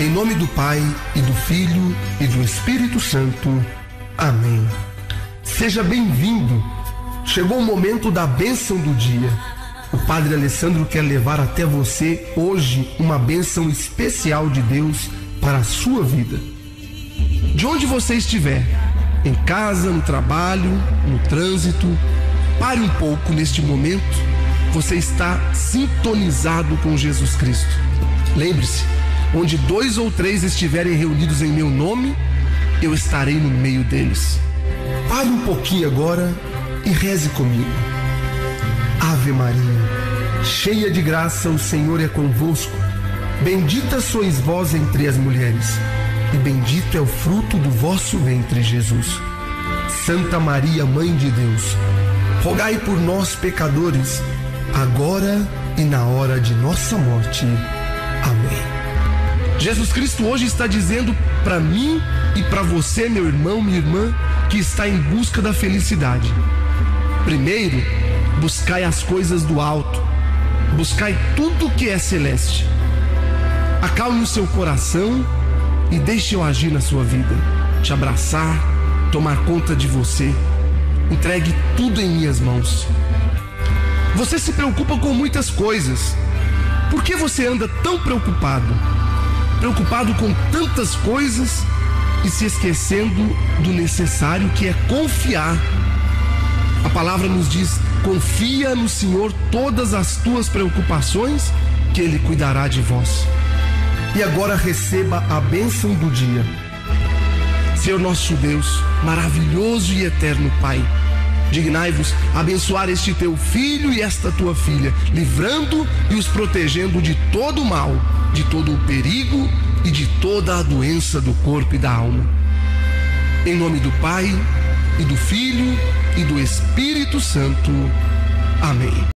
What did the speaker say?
Em nome do Pai, e do Filho, e do Espírito Santo. Amém. Seja bem-vindo. Chegou o momento da bênção do dia. O Padre Alessandro quer levar até você hoje uma bênção especial de Deus para a sua vida. De onde você estiver, em casa, no trabalho, no trânsito, pare um pouco neste momento. Você está sintonizado com Jesus Cristo. Lembre-se, onde 2 ou 3 estiverem reunidos em meu nome, eu estarei no meio deles. Pare um pouquinho agora e reze comigo. Ave Maria, cheia de graça, o Senhor é convosco. Bendita sois vós entre as mulheres, e bendito é o fruto do vosso ventre, Jesus. Santa Maria, Mãe de Deus, rogai por nós, pecadores, agora e na hora de nossa morte. Amém. Jesus Cristo hoje está dizendo para mim e para você, meu irmão, minha irmã, que está em busca da felicidade. Primeiro, buscai as coisas do alto, buscai tudo que é celeste. Acalme o seu coração e deixe eu agir na sua vida, te abraçar, tomar conta de você. Entregue tudo em minhas mãos. Você se preocupa com muitas coisas. Por que você anda tão preocupado? Preocupado com tantas coisas e se esquecendo do necessário, que é confiar. A palavra nos diz: confia no Senhor todas as tuas preocupações, que Ele cuidará de vós. E agora receba a bênção do dia. Senhor nosso Deus, maravilhoso e eterno Pai, dignai-vos abençoar este teu filho e esta tua filha, livrando e os protegendo de todo o mal, de todo o perigo e de toda a doença do corpo e da alma. Em nome do Pai, e do Filho, e do Espírito Santo. Amém.